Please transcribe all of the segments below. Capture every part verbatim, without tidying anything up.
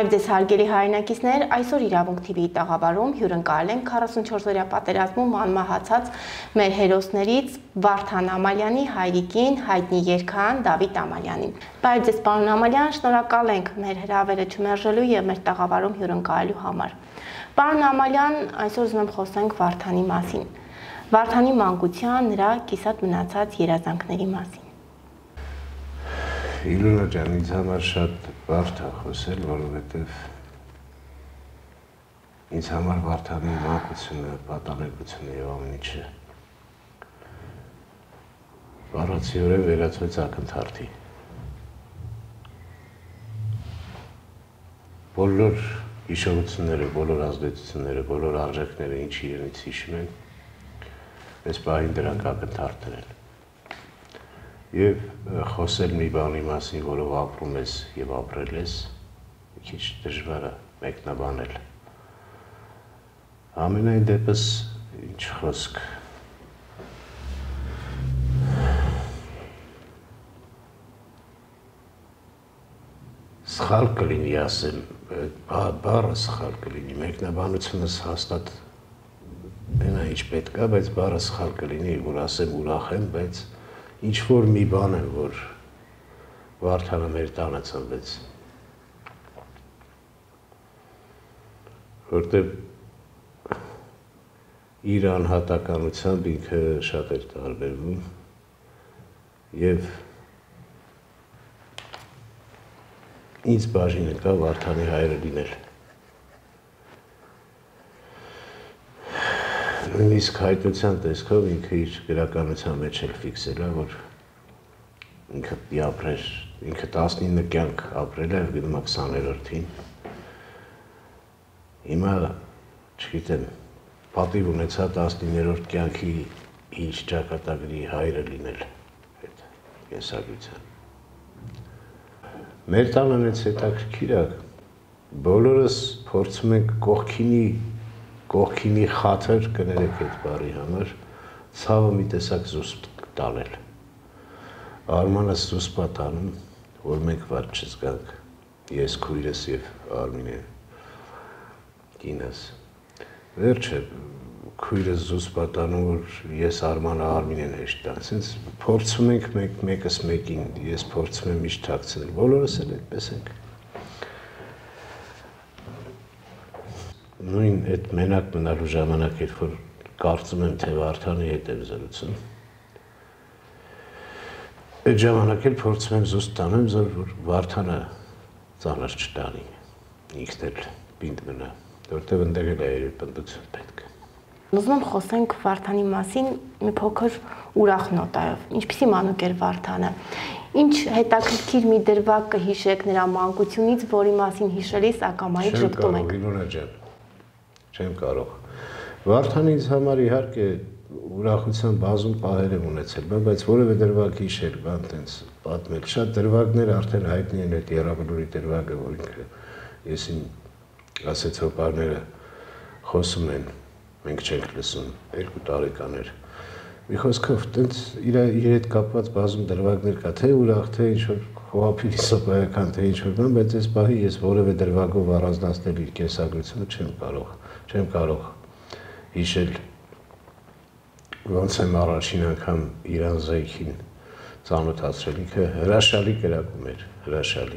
Բարև ձեզ հարգելի հայրենակիցներ, այսօր իրավունք թիվի տաղավարում հյուրընկալ ենք քառասունչորսօրյա պատերազմում անմահացած մեր հերոսներից Վարդան Ամալյանի հայրիկին, հայտնի երգահան Դավիթ Ամալյանին։ Բարև ձեզ պարոն Ամալյան, շնորհակալ ենք մեր հրավերը չմերժելու եւ մեր տաղավարում հյուրընկալելու համար։ Պարոն Ամալյան, այսօր ուզում եմ խոսենք Վարդանի մասին։ Վարդանի մանկության, նրա կիսատ մնացած երազանքների մասին։ Իլոնա ջան, ինձ համար շատ բարդ է խոսել, որովհետև ինձ համար Վարդանի մանկությունը, պատանեկությունը եւ ամեն ինչը բառացիորեն վերածվեց ակնթարթի։ Բոլոր հիշողությունները, բոլոր ազդեցությունները, բոլոր արժեքները, ինչ իրենից հիշում են, այս պահին դրանք ակնթարթ են։ Եվ խոսել մի բանի մասին, որով ապրում ես և ապրել ես, մի քիչ դժվար է մեկնաբանել։ Ամենայն դեպս ինչ խոսք։ Սխալ կլինի ասեմ, բառը սխալ կլինի, մեկնաբանությունս հաստատ այնա ինչ պետք է, բայց բառը սխալ կլինի, որ ասեմ ուրախ եմ, բայց ինչ-որ մի բան եմ, որ Վարդանը մեր տանը ծնվեց, որտև իր անհատականությամբ ինքը շատ էր տարբերվում և ինձ բաժին եկավ Վարդանի հայրը լինել։ Նույնիսկ հայտնության տեսքով ինքը իր գրականության մեջ էլ ֆիքսել է, որ ինքը պիտի ապրեր, ինքը տասնինը կյանք ապրել է և գնում է քսաներորդին։ Հիմա, չգիտեմ, պատիվ ունեցա տասնիններորդ կյանքի ինչ ճակատագրի հայրը լինել այդ կենսագրության։ Մեր տանն էց հետաքրքիր է, բոլորս փորձում ենք կողքինի կողքինի խաթր, կներեք այդ բառի համար, ցավը մի տեսակ զուսպ տանել։ Արմանս զուսպ է տանում, որ մենք վատ չզգանք, ես, քույրս և Արմինեն, կինս։ Վերջը, քույրս զուսպ է տանում, որ ես Արմանը Արմինեն հեշտ տան, սենց փորձում ենք մեկս մեկին, ես փորձում եմ միշտ թաքցնել, բոլորս էլ այդպես ենք։ Նույն այդ մենակ մնալու ժամանակ, երբ որ կարծում եմ, թե Վարդանի հետ եմ զրուցում, այդ ժամանակ էլ փորձում եմ զուսպ տանեմ, որ Վարդանը ծանր չտանի, ինքն էլ պինդ մնա, որտև ընդեղ էլ է պնդություն պետք։ Ուզում եմ խոսենք Վարդանի մասին մի փոքր ուրախ նոտայով, ինչպիսի մանուկ էր Վարդանը, ինչ հետաքրքիր մի դրվագ կհիշեք նրա մանկությունից, որի մասին հիշելիս ակամայից ժպտում եք։ Իլոնա ջան, չեմ կարող։ Վարդան ինձ համար իհարկե ուրախության բազում պահեր եմ ունեցել, բայց որևէ դրվագ հիշել, բան տենց պատմել։ Շատ դրվագներ արդեն հայտնի են, այդ Եռաբլուրի դրվագը, որ ինքը ես իմ ասեց հոպարները խոսում են, մենք չենք լսում, երկու տարեկան էր։ Մի խոսքով, տենց իր հետ կապված բազում դրվագներ կա, թե ուրախ, թե ինչ-որ խոհափիլիսոփայական, թե ինչ-որ բան, բայց այս պահի ես որևէ դրվագով առանձնացնել իր կենսագրությունը չեմ կարող, չեմ կարող հիշել, ոնց եմ առաջին անգամ իրան զայքին ծանոթացրել, ինքը հրաշալի կրակում էր, հրաշալի։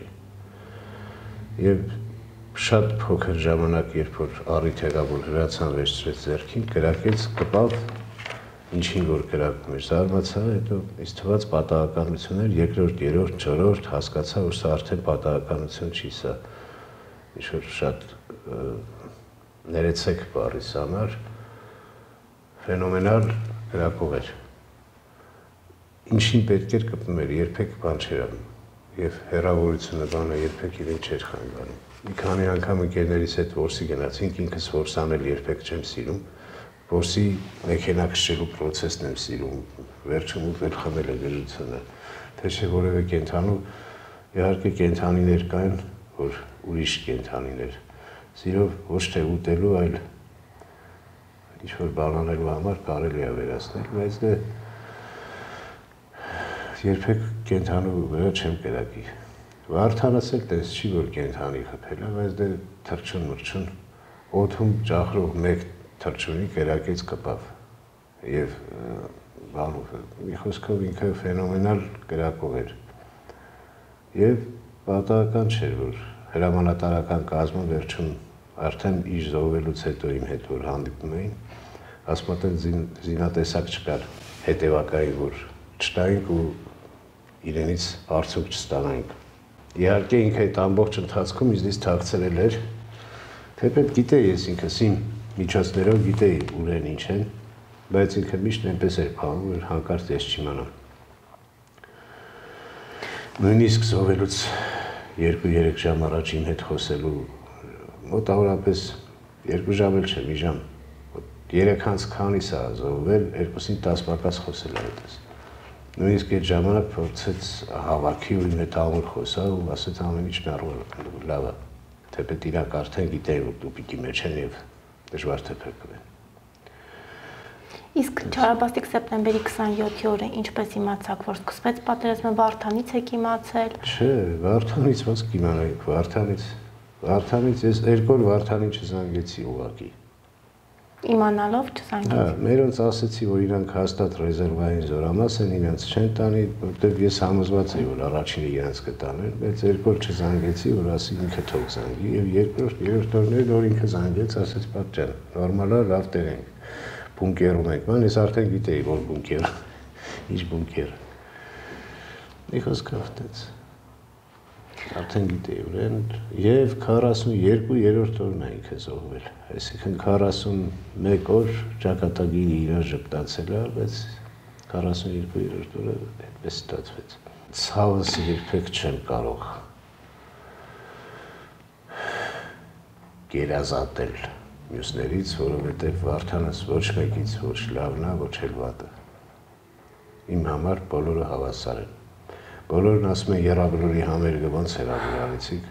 Եվ շատ փոքր ժամանակ, երբ որ առիթ եղավ, որ հրացան վերցրեց ձեռքին, կրակեց, կպավ, ինչին որ կրակում էր, զարմացա, հետո ինձ թվաց պատահականություն էր, երկրորդ, երրորդ, չորրորդ, հասկացա, որ սա արդեն պատահականություն չի, սա ինչ-որ շատ ներեցեք բառիս համար, ֆենոմենալ կրակող էր։ Ինչին պետք էր կպնում էր, երբեք բան չէր անում, և հեռավորությունը բանը երբեք իրեն չէր խանգարում։ Մի քանի անգամ ընկերներիս հետ որսի գնացինք, ինքս որս անել երբեք չեմ սիրում, որսի մեքենա քշելու պրոցեսն եմ սիրում, վերջում ուտել խմել է գժությունը, թե չէ որևէ կենդանու, իհարկե կենդանիներ կային, որ ուրիշ կենդանիներ, սիրով ոչ թե ուտելու, այլ ինչ-որ բան անելու համար կարելի է վերացնել, բայց դե երբեք կենդանու վրա չեմ կրակի, Վարդանս էլ տես չի, որ կենթանի խփել է, բայց դե թրջուն մրջուն, օդում ճախրող մեկ թրջունի կերակեց կպավ և մի խոսքով ինքը ֆենոմենալ կրակող էր և պատահական չէր, որ հրամանատարական կազմը վերջում արդեն իր զոհվելուց հետո իմ հետ որ հանդիպում էին, ասում են զինատեսակ չկար, հետևակային որ չտայինք ու իրենից արդյոք չստանայինք։ Իհարկե ինքը այդ ամբողջ ընթացքում ինձնից թաքցրել էր, թեպետ գիտեի ես ինքս իմ միջոցներով գիտեի ուր են ինչ են, բայց ինքը միշտ այնպես էր փանում, որ հանկարծ ես չիմանամ։ Նույնիսկ զոհվելուց երկու-երեք ժամ առաջ իմ հետ խոսելու մոտավորապես երկու ժամ էլ չէ, մի ժամ, երեք հանց քանիս է զոհվել, երկուսին տաս պակաս խոսել է այդպես։ Նույնիսկ այդ ժամանակ փորձեց հավաքի ու իմ հետ ամուր խոսալ ու ասեց ամեն ինչ լավ է, թեպետ իրանք արդեն գիտեին, որ տուպիկի մեջ են և դժվար թե փրկվեն։ Իսկ չարաբաստիկ սեպտեմբերի քսանյոթի օրը ինչպես իմացաք, որ սկսվեց պատերազմը, Վարդանից եք իմացել։ Չէ, Վարդանից ոնց կիմանայինք, Վարդանից, Վարդանից ես երկու օր Վարդանին չզանգեցի ուղղակի։ Իմանալով չզանգեցի։ Հա, մերոնց ասեցի, որ իրանք հաստատ ռեզերվային զորամաս են, իրենց չեն տանի, որտեղ ես համոզված էի, որ առաջինը իրենց կտանեն, բայց երկու օր չզանգեցի, որ ասի ինքը թող զանգի, եւ երկրորդ, երրորդ օրերին որ ինքը զանգեց, ասեց պատճան, նորմալ է, լավ տեղ ենք, բունկերում ենք, ման ես արդեն գիտեի, որ բունկեր, ինչ բունկեր։ Մի խոսքով տենց։ Արդեն գիտեի ուրեն եւ քառասունյոթ երրորդ օրն է ինքը զոհվել, այսինքն քառասունմեկ օր ճակատագիրը իրար ժպտացել է, բայց քառասունյոթ երրորդ օրը այդպես ստացվեց։ Ցավս երբեք չեմ կարող գերազատել մյուսներից, որովհետև Վարդանս ոչ մեկից ոչ լավն է, ոչ էլ վատը։ Իմ համար բոլորը հավասար են։ Բոլորն ասում են եռաբլուրի համերգը ոնց եռաբլուր արեցիք,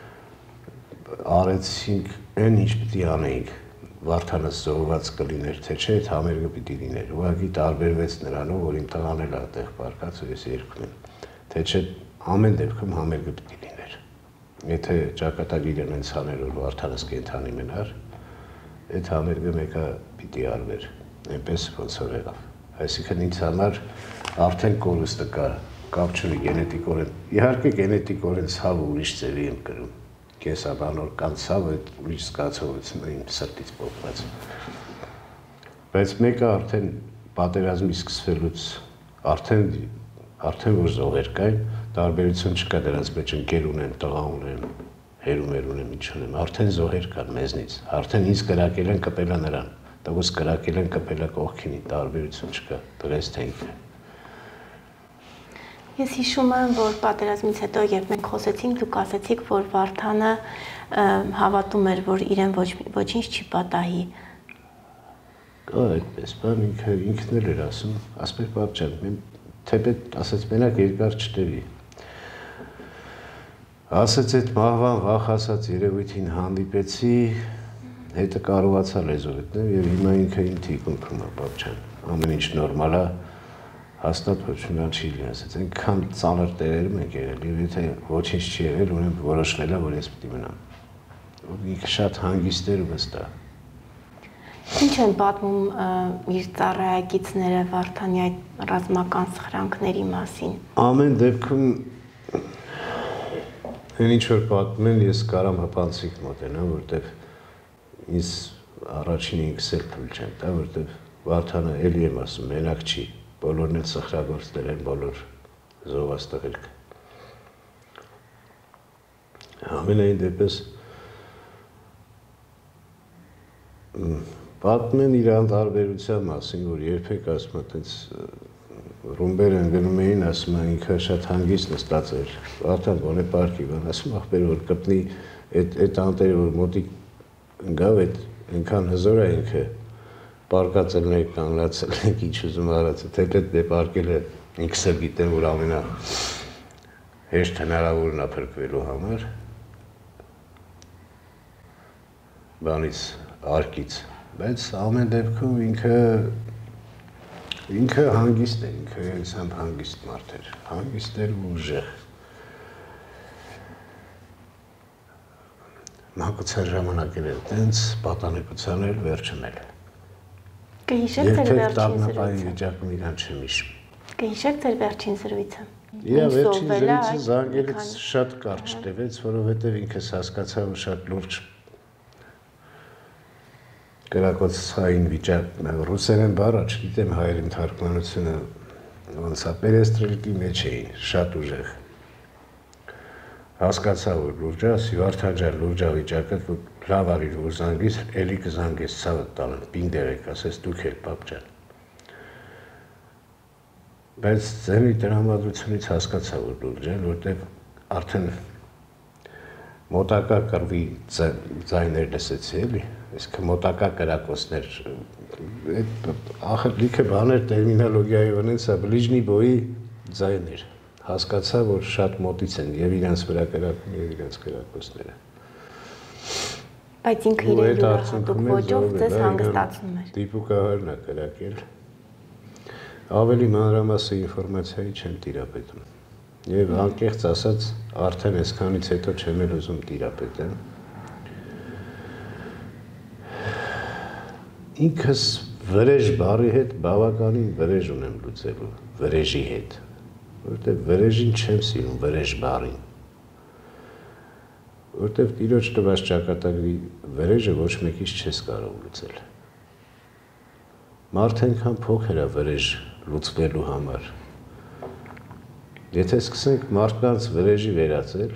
արեցինք այն ինչ պիտի անեինք, Վարդանս զոհված կլիներ, թե չէ, այդ համերգը պիտի լիներ, ուղղակի տարբերվեց նրանով, որ իմ տղան էլ այդտեղ պառկած ու ես երգում եմ, թե չէ, ամեն դեպքում համերգը պիտի լիներ։ Եթե ճակատագիրը նենց աներ, որ Վարդանս կենդանի մնար, այդ համերգը մեկը պիտի արվեր, այնպես ոնց որ եղավ։ Այսինքն ինձ համար արդեն կորուստը կա, կապ չունի գենետիկորեն, իհարկե գենետիկորեն ցավը ուրիշ ձևի եմ կրում, կենսաբանոր կան ցավը ուրիշ զգացողություն իմ սրտից փոխված։ Բայց մեկը արդեն պատերազմի սկսվելուց արդեն արդեն որ զոհեր կային, տարբերություն չկա դրանց մեջ ընկեր ունեմ, տղա ունեմ, հերումեր ունեմ, ինչ ունեմ, արդեն զոհեր կան մեզնից, արդեն ինձ կրակել են կպել է նրան, տղուս կրակել են կպել է կողքինի, տարբերություն չկա, տղես թե ինքը։ Ես հիշում եմ, որ պատերազմից հետո, երբ մենք խոսեցինք, դուք ասեցիք, որ Վարդանը հավատում էր, որ իրեն ոչինչ չի պատահի։ Կա այդպես, բան ինքը ինքն էլ էր ասում, ասպեր պատճան, թեպետ ասեց մենակ երկար չտևի։ Ասեց այդ մահվան վախ ասած երևույթին հանդիպեցի, հետը կարողացա լեզու գտնել և հիմա ինքը իմ թիկունքում է պատճան, ամեն ինչ նորմալ է, հաստատ ոչ մի բան չի լինի, ասեց, այնքան ծանր տեղերում ենք եղել, և եթե ոչինչ չի եղել, ունեմ որոշվել է, որ ես պիտի մնամ։ Ինքը շատ հանգիստ էր ու վստահ։ Ինչ են պատմում իր ծառայակիցները Վարդանի այդ ռազմական սխրանքների մասին։ Ամեն դեպքում այն ինչ որ պատմում են, ես կարամ հպանցիկ մոտենամ, որտեվ ինձ առաջին ինքս էլ թույլ չեմ տա, որտեվ Վարդանը էլի եմ ասում, մենակ չի, բոլորն էլ սխրագործներ են, բոլոր զոհված տղերք։ Ամենայն դեպս պատմում են իր անտարբերության մասին, որ երբեք ասում եմ, տենց ռումբեր են գնում էին, ասում են ինքը շատ հանգիստ նստած էր, Վարդան բոնե պարկի, բան ասում ախպեր, որ կպնի այդ անտերը, որ մոտիկ ընգավ, այնքան հզոր է ինքը, պարկացել ենք, կանգնացել ենք, ինչ ուզում արածը, թեպետ դե պարկել է, ինքս էլ գիտեմ, որ ամենա հեշտ հնարավորն է փրկվելու համար, բանից, արկից, բայց ամեն դեպքում ինքը ինքը հանգիստ է, ինքը հենց հանգիստ մարդ էր, հանգիստ էր ու ուժեղ։ մանկության ժամանակել է տենց պատանեկության էլ վերջն էլ։ Կհիշեք ձեր վերջին զրույցը։ Վիճակում իրան չեմ հիշում։ Կհիշեք ձեր վերջին զրույցը։ Իրա վերջին զրույցը զանգելից շատ կարճ տևեց, որովհետև ինքս հասկացա, որ շատ լուրջ կրակոցային վիճակ, ռուսերեն բառը չգիտեմ հայերեն թարգմանությունը ոնց է, պերեստրոյկի մեջ էին, շատ ուժեղ։ Հասկացա, որ լուրջ է, Վարդան ջան, լուրջ է վիճակը, լավ արիր, որ զանգիս, էլի կզանգես ցավը տալն, պինդ եղեք, ասես դուք էլ պապ ջան։ Բայց ձենի տրամադրությունից հասկացա, որ լուրջ է, որտեղ արդեն մոտակա կռվի ձայներ լսեցի, էլի, այսինքն մոտակա կրակոցներ, ախր լիքը բաներ տերմինոլոգիայի վնից է, բլիժնի բոյի ձայներ, հասկացա, որ շատ մոտից են և իրանց վրա կրակում և իրանց կրակոցները։ Բայց ինքը իրեն յուրահատուկ ոճով ձեզ հանգստացնում էր։ Դիպուկահարն է կրակել, ավելի մանրամասը ինֆորմացիայի չեմ տիրապետում։ Եվ անկեղծ ասած, արդեն այսքանից հետո չեմ էլ ուզում տիրապետեմ։ Ինքս վրեժ բառի հետ բավականին վրեժ ունեմ լուծելու, վրեժի հետ, որտեղ վրեժին չեմ սիրում, վրեժ բառին, որտեղ տիրոջ տված ճակատագրի վրեժը ոչ մեկից չես կարող լուծել։ Մարդ այնքան փոքր է վրեժ լուծվելու համար։ Եթե սկսենք մարդկանց վրեժի վերածել,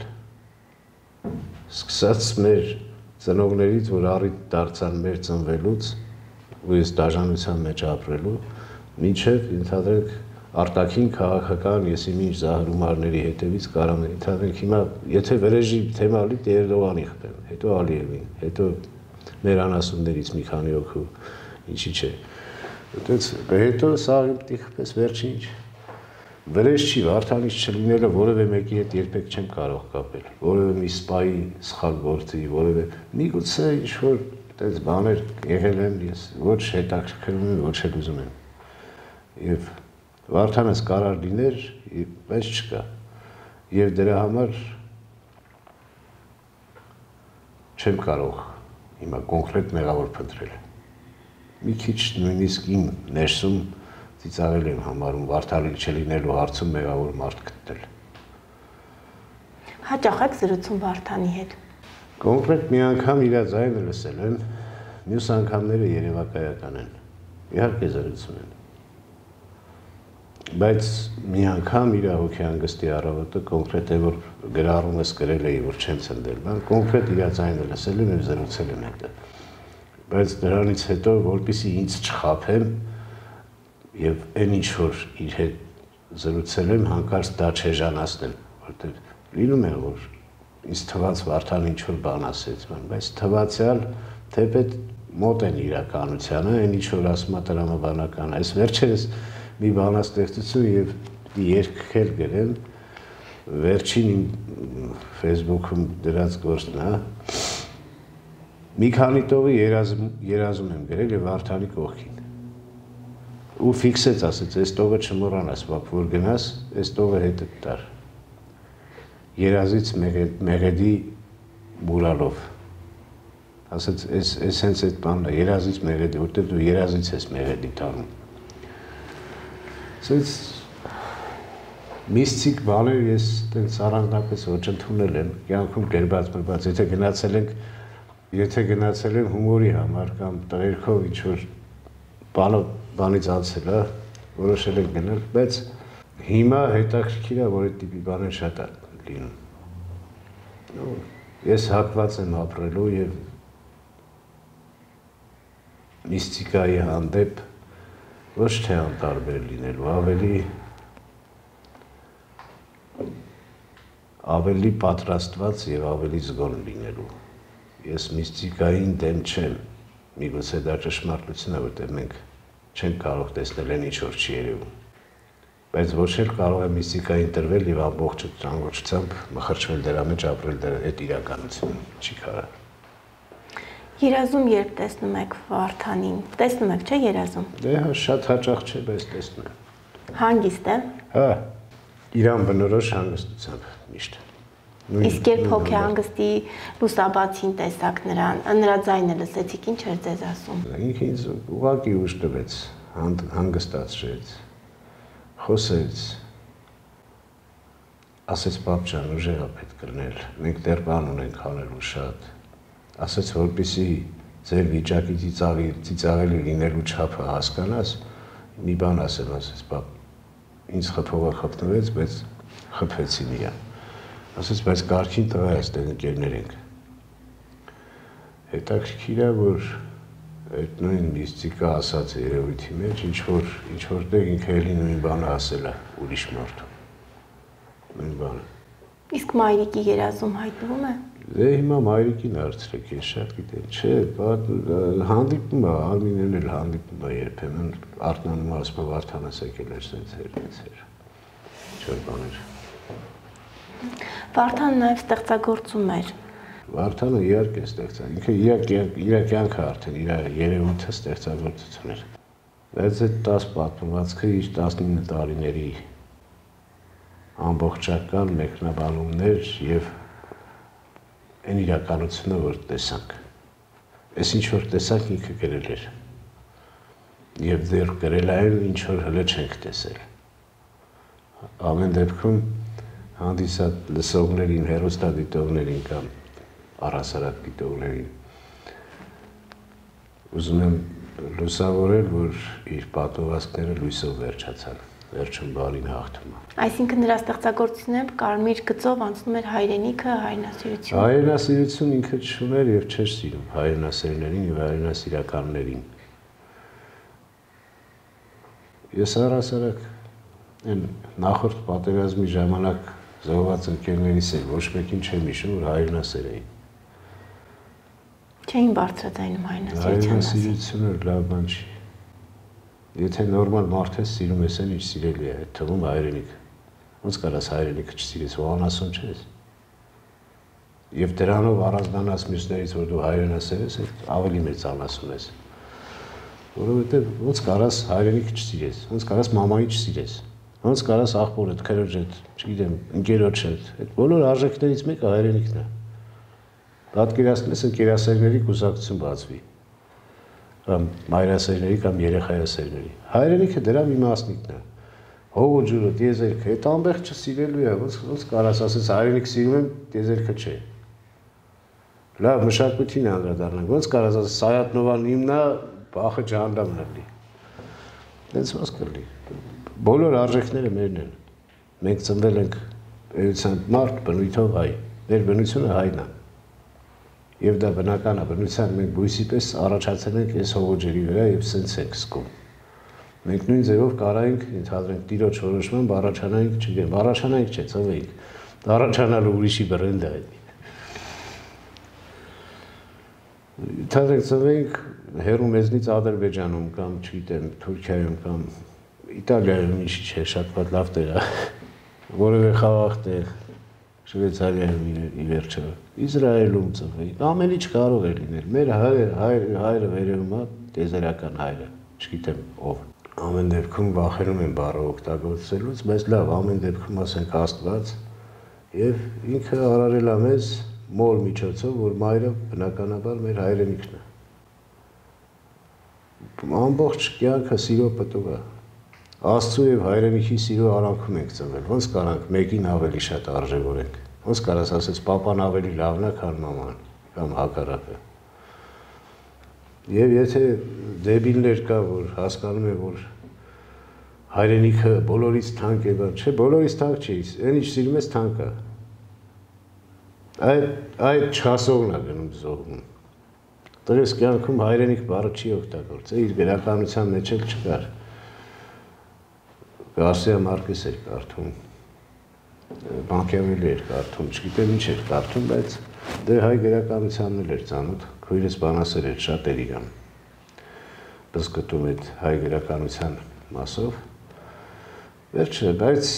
սկսած մեր ծնողներից, որ առիթ դարձան մեր ծնվելուց, ու ես դաժանության մեջ ապրելու, մինչև ընդհանրենք արտաքին քաղաքական եսիմինչ զահրումարների հետևից կարող են ընդհանրենք հիմա, եթե վրեժի թեմա լի Էրդողանի խփեմ, հետո Ալիևին, հետո մեր անասուններից մի քանի օքու, ինչի չէ։ Հետո սա պիտի խփես վերջին ինչ։ Վրեժ չի, Վարդանից չլինելը որևէ մեկի հետ երբեք չեմ կարող կապել, որևէ մի սպայի սխալ գործի, որևէ միգուցե ինչ-որ տենց բաներ եղել են, ես ոչ հետաքրքրում եմ, ոչ էլ ուզում եմ։ Եվ Վարդանս կարար լիներ, բայց չկա։ Եվ դրա համար չեմ կարող հիմա կոնկրետ մեղավոր փնտրել։ Մի քիչ նույնիսկ իմ ներսում ծիծաղել եմ համարում Վարդանի չլինելու հարցում մեղավոր մարդ գտնել։ Հաճախ եք զրուցում Վարդանի հետ։ Կոնկրետ մի անգամ իր ձայնը լսել եմ, մյուս անգամները երևակայական են։ Իհարկե զրուցում են։ Բայց մի անգամ իր հոգեհանգստի առավոտը կոնկրետ է, որ գրառում ես գրել էի, որ չեմ ցնդել, բան կոնկրետ իր ձայնը լսել եմ և զրուցել եմ հետը։ Բայց դրանից հետո, որպեսզի ինձ չխաբեմ, և այն ինչ որ իր հետ զրուցել եմ, հանկարծ դա չեժանացնեմ, որտեղ լինում է, որ ինձ թվաց Վարդան ինչ որ բան ասեց, բայց թվացյալ թեպետ մոտ են իրականությանը, այն ինչ որ ասում է տրամաբանական, այս վերջերս մի բանաստեղծություն և երգել գրեմ, վերջին իմ Facebook-ում դրած գործն է, մի քանի տողի երազում եմ գրել և Վարդանի կողքին։ Ու ֆիքսեց, ասեց, այս տողը չմոռանաս, որ գնաս, այս տողը հետդ տար։ Երազից մեղեդի մուրալով։ Ասեց, այս հենց այդ բանն է, երազից մեղեդի, որտեղ դու երազից ես մեղեդի տանում։ Ասեց, միստիկ բաներ ես տենց առանձնապես ոչ ընդունել եմ, կյանքում կերբած մրբած, եթե գնացել ենք, եթե գնացել եմ հումորի համար կամ տղերքով ինչ-որ բանից անցել է, որոշել ենք գնել, բայց հիմա հետաքրքիր է, որ այդ տիպի բաներ շատ է լինում։ Ես հակված եմ ապրելու և միստիկայի հանդեպ ոչ թե անտարբեր լինելու, ավելի ավելի պատրաստված և ավելի զգոն լինելու։ Ես միստիկային դեմ չեմ, միգուցե դա ճշմարտություն է, որտեղ մենք չենք կարող տեսնել այն ինչ որ չի երևում։ Բայց ոչ էլ կարող է միստիկային տրվել և ամբողջությամբ մխրճվել դրա մեջ ապրել այդ իրականություն, չի կարող։ Երազում երբ տեսնում եք Վարդանին, տեսնում եք, չէ երազում։ Դե հա շատ հաճախ չէ, բայց տեսնում եմ։ Հանգիստ է։ Հա, իրան բնորոշ հանգստությամբ միշտ։ Իսկ երբ հոգեհանգստի լուսաբացին տեսակ նրան, նրա ձայնը լսեցիք, ինչ էր ձեզ ասում։ Ինքը ինձ ուղղակի ուժ տվեց, հանգստացրեց, խոսեց, ասեց պապ ջան, ուժեղա պետք կլներ, մենք դեռ բան ունենք անելու շատ, ասեց որպեսզի ձեր վիճակի ծիծաղելի լինելու չափը հասկանաս, մի բան ասեմ, ասեց պապ, ինձ խփողը խփնվեց, բայց խփվեցի միա, ասեց բայց կարգին տղա այստեղ ընկերներ ենք, հետաքրքիր է, որ այդ նույն միստիկա ասած երևույթի մեջ, ինչ որտեղ ինքը էլի նույն բանը ասել է ուրիշ մարդու, նույն բանը։ Իսկ մայրիկի երազում հայտնվում է։ Դե հիմա մայրիկին հարցրեք, ես շատ գիտեմ, չէ, հանդիպում է, Արմինեն էլ հանդիպում է երբեմն, Արտնանում ասում է Վարդանս եկել էր, սենց էր, սենց էր, ինչ-որ բաներ։ Վարդանը նաև ստեղծագործում էր։ Վարդանը իհարկե ստեղծա, ինքը իր կյանքը արդեն, իր երևույթը ստեղծագործություն էր։ Բայց այդ տաս պատմվածքը իր տասնինը տարիների ամբողջական մեկնաբանումներ եւ այն իրականությունը, որ տեսանք։ Այս ինչ որ տեսանք ինքը գրել էր։ Եվ դեռ գրել այն, ինչ որ հələ չենք տեսել։ Ամեն դեպքում հանդիսատ լսողներին, հեռուստադիտողներին կամ առհասարակ դիտողներին ուզում եմ լուսավորել, որ իր պատմվածքները լույսով վերջացան, վերջում բանին հաղթում է։ Այսինքն նրա ստեղծագործությունները կարմիր գծով անցնում էր հայրենիքը, հայրենասիրությունը։ Հայրենասիրություն ինքը չուներ եւ չէր սիրում հայրենասերներին եւ հայրենասիրականներին։ Ես առհասարակ այն նախորդ պատերազմի ժամանակ զոհված ընկերներիս էլ ոչ մեկին չեմ հիշում, որ հայրենասեր էին։ Չէին բարձրաձայնում հայրենասիրության մասին։ Հայրենասիրությունը լավ բան չի։ Եթե նորմալ մարդ ես սիրում ես այն, ինչ սիրելի է, այդ թվում հայրենիքը։ Ոնց կարաս հայրենիքը չսիրես, ու անասուն չես։ Եվ դրանով առանձնանաս մյուսներից, որ դու հայրենասեր ես, ավելի մեծ անասուն ես։ Որովհետև ոնց կարաս հայրենիքը չսիրես, ոնց կարաս մամայի չսիրես, ոնց կարաս աղբորդ, քրոջդ, չգիտեմ, ընկերոջդ, այդ բոլոր արժեքներից մեկը հայրենիքն է։ Պատկերացնես ընկերասերների կուսակցություն բացվի, կամ մայրասերների կամ երեխայասերների։ Հայրենիքը դրա մի մասնիկն է։ Հողը ջուրը, տիեզերքը, այդ ամբողջը սիրելու է, ոնց կարաս ասես հայրենիք սիրում եմ, տիեզերքը չէ։ Լավ, մշակույթին անդրադառնանք, ոնց կարաս ասես Սայաթ-Նովան իմնա, բախը ջհանդամն էլի։ Դենց ոնց կլինի։ Բոլոր արժեքները մերն են։ Մենք ծնվել ենք էության մարդ, բնույթով հայ։ Մեր բնությունը հայն է։ Եվ դա բնական է, բնության մենք բույսի պես առաջացել ենք այս հողոջերի վրա եւ սենց ենք զգում։ Մենք նույն ձևով կարայինք, ընդհանրենք տիրոջ որոշմամբ առաջանայինք, չգիտեմ, առաջանայինք չէ, ծնվեինք։ Դա առաջանալու ուրիշի բրենդ է։ Ընդհանրենք ծնվեինք հեռու մեզնից Ադրբեջանում կամ, չգիտեմ, Թուրքիայում կամ Իտալիայում, ինչի՞ չէ, շատ շատ լավ տեղ է։ Որևէ խաղաղ տեղ, Շվեյցարիայում ի վերջո, Իսրայելում ծնվեինք, ամեն ինչ կարող է լինել։ Մեր հայրը վերևում է, տիեզերական հայրը, չգիտեմ ով։ Ամեն դեպքում վախենում են բառը օգտագործելուց, բայց լավ, ամեն դեպքում ասենք Աստված եւ ինքը արարել է մեզ մոր միջոցով, որ մայրը բնականաբար մեր հայրենիքն է։ Ամբողջ կյանքը սիրո պտուղ է։ Աստծո եւ հայրենիքի սիրո արանքում ենք ծնվել, ոնց կարանք մեկին ավելի շատ արժևորենք, ոնց կարաս ասես պապան ավելի լավն է, քան մաման, կամ հակառակը։ Եվ եթե դեբիլներ կա, որ հասկանում է, որ հայրենիքը բոլորից թանկ է, չէ, բոլորից թանկ չի, այն ինչ սիրում ես թանկ է։ Այդ չհասողն է գնում զոհում։ Դրես կյանքում հայրենիք բառը չի օգտագործել, իր գրականության մեջ էլ չկար։ Գարսիա Մարկես էր կարդում, Մաքիավելի էր կարդում, չգիտեմ ինչ էր կարդում, բայց դե հայ գրականությանն էլ էր ծանոթ, քույրս բանասեր էր, շատ էր իրան բզկտում այդ հայ գրականության մասով։ Վերջը, բայց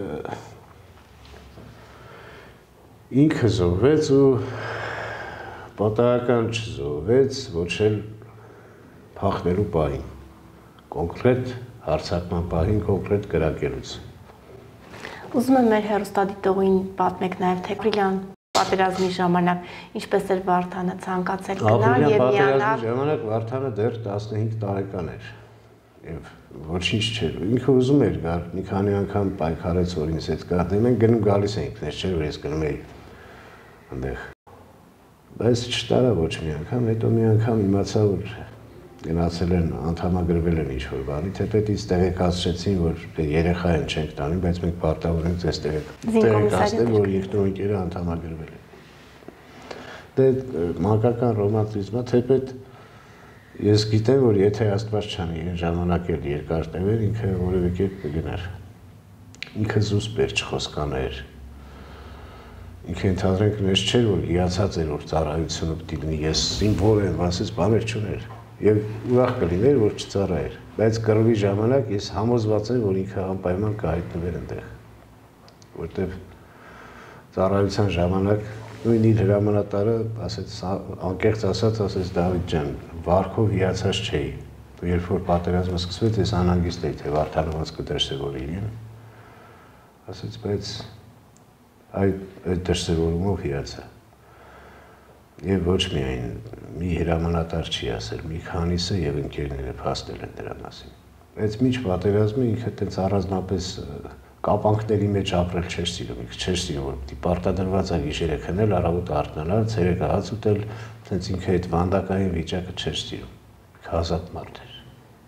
ինքը զոհվեց ու պատահական չզոհվեց, ոչ էլ փախնելու պահին, կոնկրետ հարցակման պահին, կոնկրետ կրակելուց։ Ուզում եմ մեր հեռուստադիտողին պատմեք նաև, թե Ապրիլյան պատերազմի ժամանակ, ինչպես էր Վարդանը ցանկացել գնալ Ապրիլյան եւ պատերազմի միանալ։ ժամանակ Վարդանը դեռ տասնհինգ տարեկան էր եւ ոչինչ չէր։ Ինքը ուզում էր գալ, մի քանի անգամ պայքարեց, որ ինձ հետ գա։ Դե մենք գնում գալիս էինք, դες չէր որ ես գնում էի այնտեղ։ Բայց չտարա ոչ մի անգամ, հետո մի անգամ իմացա, որ գնացել են, անդամագրվել են ինչ-որ բանի, թեպետ ինձ տեղեկացրեցին, որ երեխա են չենք տանի, բայց մենք պարտավոր ենք ձեզ տեղեկացնել, որ երկրորդ անդամագրվել են։ Դե մանկական ռոմանտիզմը, թեպետ ես գիտեմ, որ եթե Աստված չանի այն ժամանակ էլ երկար տևեր, ինքը որևէ կերպ կգնար։ Ինքը զուսպ էր, չխոսկաներ։ Ինքը ընդհանրենք նես չէր, որ հիացած էր, որ ծառայությունը պիտի լինի, ես զինվոր եմ, ասես բաներ չուներ։ Եվ ուրախ կլիներ, որ չծառայեր, բայց կռվի ժամանակ ես համոզված եմ, որ ինքը անպայման կհայտնվեր այնտեղ, որտեղ ծառայության ժամանակ նույն իր հրամանատարը ասեց, անկեղծ ասած, ասեց Դավիթ ջան, վարքով հիացած չէի, երբ որ պատերազմը սկսվեց, ես անհանգիստ էի, թե Վարդանը ոնց կդրսևորվի, ասեց, բայց այդ դրսևորումով հիացա։ Եվ ոչ միայն մի հրամանատար չի ասել, մի քանիսը եւ ընկերները փաստել են դրա մասին։ Բայց միջ պատերազմը ինքը տենց առանձնապես կապանքների մեջ ապրել չէր սիրում, ինքը չէր սիրում, որ պիտի պարտադրված է գիշերը քնել, առավոտը արթնանալ, ցերեկը հաց ուտել, տենց ինքը այդ վանդակային վիճակը չէր սիրում։ Ինքը ազատ մարդ էր։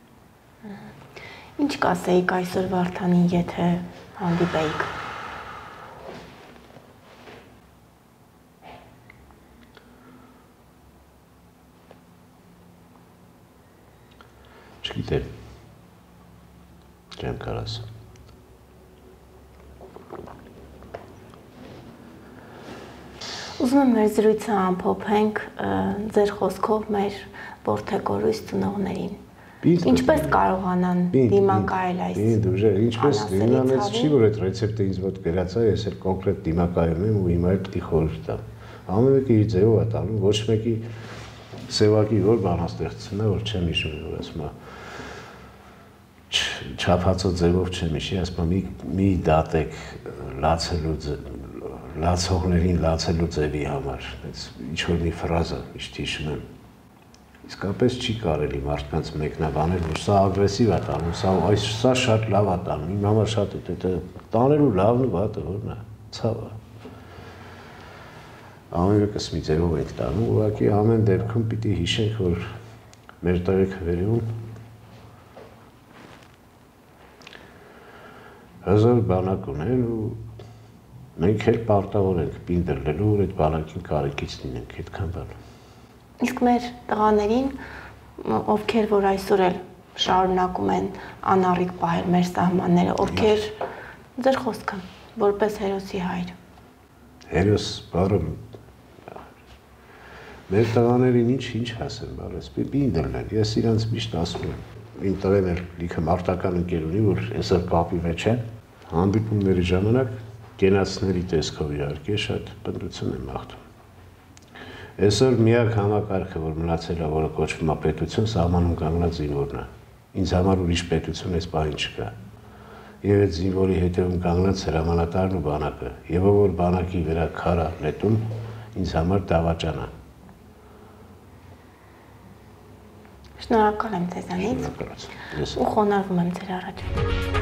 Ինչ կասեիք այսօր Վարդանին, եթե հանդիպեիք։ Չգիտեմ, չեմ կարող ասել։ Ուզում եմ մեր զրույցը ամփոփենք ձեր խոսքով մեր որդեգորույս ծնողներին։ Ինչպես կարողանան դիմակայել այս։ Ինչպես դիմանից չի, որ այդ ռեցեպտը ինձ մոտ գրած է, ես էլ կոնկրետ դիմակայում եմ ու հիմա էլ պիտի խորհուրդ տամ։ Ամեն մեկը իր ձևով է տանում, ոչ մեկի սևակի որ բանաստեղծությունն է, որ չեմ հիշում, որ ասում է չափածո ձևով չեմ հիշի, ասում է մի դատեք լացելու լացողներին լացելու ձևի համար, ինչ-որ մի ֆրազա միշտ հիշում եմ, իսկապես չի կարելի մարդկանց մեկնաբանել, որ սա ագրեսիվ է տանում, սա շատ լավ է տանում, իմ համար շատ է, տանելու լավն ու վատը որն է, ցավ է։ Ամեն մեկս մի ձևով ենք տանում, ուղղակի ամեն դեպքում պիտի հիշենք, որ մեր տղեկ-հվերիուն հազար բանակ ուներ ու մենք էլ պարտավոր ենք պին դրլելու, որ այդ բանակին կարեկից լինենք, այդքան բան։ Իսկ մեր տղաներին, ովքեր որ այսօր էլ շարունակում են անառիկ պահել մեր սահմանները, ովքեր ձեր խոսքը, որպես հերոսի հայր։ Հերոս բառը մեր տղաներին ինչ-ինչ հասեմ, բարես, պին դրնել, ես իրանց միշտ ասում եմ, իմ տղեն էլ լիքը մարտական ընկեր ունի, որ այսօր կապի մեջ են, հանդիպումների ժամանակ կենացների տեսքով իհարկե շատ պնդություն եմ մաղթում։ Այսօր միակ համակարգը, որ մնացել է, որը կոչվում է պետություն, սահմանում կանգնած զինվորն է։ Ինձ համար ուրիշ պետություն այս պահին չկա։ Եվ այդ զինվորի հետևում կանգնած հրամանատարն ու բանակը, եւ որ բանակի վրա քար է նետում, ինձ համար դավաճան է։ Շնորհակալ եմ ձեզանից ու խոնարհվում եմ ձեր առաջ։